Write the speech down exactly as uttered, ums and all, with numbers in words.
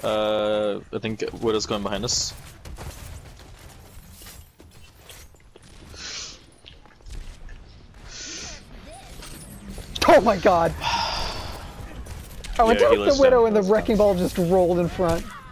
Uh, I think Widow's going behind us. Oh my god! I went Yeah, to he the lives Widow down. and the Wrecking Ball just rolled in front.